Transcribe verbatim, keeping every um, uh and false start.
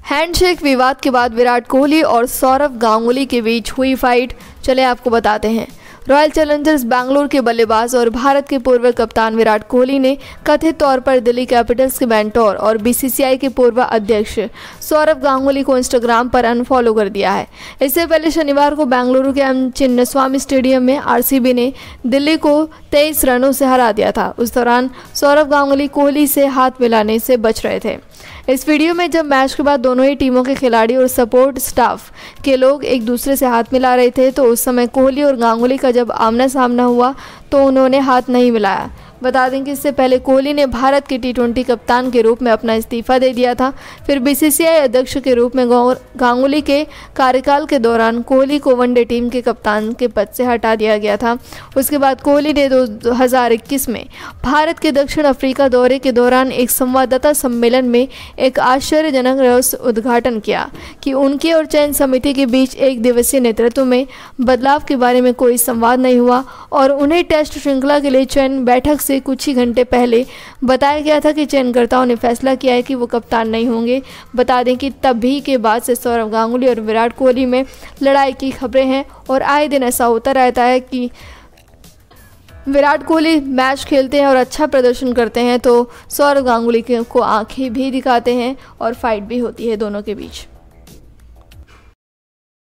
Handshake विवाद के बाद विराट कोहली और सौरव गांगुली के बीच हुई फाइट, चले आपको बताते हैं। रॉयल चैलेंजर्स बैंगलोर के बल्लेबाज और भारत के पूर्व कप्तान विराट कोहली ने कथित तौर पर दिल्ली कैपिटल्स के मेंटोर और बीसीसीआई के पूर्व अध्यक्ष सौरव गांगुली को इंस्टाग्राम पर अनफॉलो कर दिया है। इससे पहले शनिवार को बेंगलुरु के एम चिन्नास्वामी स्टेडियम में आरसीबी ने दिल्ली को तेईस रनों से हरा दिया था। उस दौरान सौरव गांगुली कोहली से हाथ मिलाने से बच रहे थे। इस वीडियो में जब मैच के बाद दोनों ही टीमों के खिलाड़ी और सपोर्ट स्टाफ के लोग एक दूसरे से हाथ मिला रहे थे, तो उस समय कोहली और गांगुली का जब आमना सामना हुआ तो उन्होंने हाथ नहीं मिलाया। बता दें कि इससे पहले कोहली ने भारत के टी ट्वेंटी कप्तान के रूप में अपना इस्तीफा दे दिया था। फिर बीसीसीआई अध्यक्ष के रूप में गांगुली के कार्यकाल के दौरान कोहली को वनडे टीम के कप्तान के पद से हटा दिया गया था। उसके बाद कोहली ने दो हज़ार इक्कीस में भारत के दक्षिण अफ्रीका दौरे के दौरान एक संवाददाता सम्मेलन में एक आश्चर्यजनक रहस्य उद्घाटन किया कि उनके और चयन समिति के बीच एक दिवसीय नेतृत्व में बदलाव के बारे में कोई संवाद नहीं हुआ और उन्हें टेस्ट श्रृंखला के लिए चयन बैठक से कुछ ही घंटे पहले बताया गया था कि चयनकर्ताओं ने फैसला किया है कि वो कप्तान नहीं होंगे। बता दें कि तभी के बाद से सौरव गांगुली और विराट कोहली में लड़ाई की खबरें हैं और आए दिन ऐसा होता रहता है कि विराट कोहली मैच खेलते हैं और अच्छा प्रदर्शन करते हैं तो सौरव गांगुली को आंखें भी दिखाते हैं और फाइट भी होती है दोनों के बीच।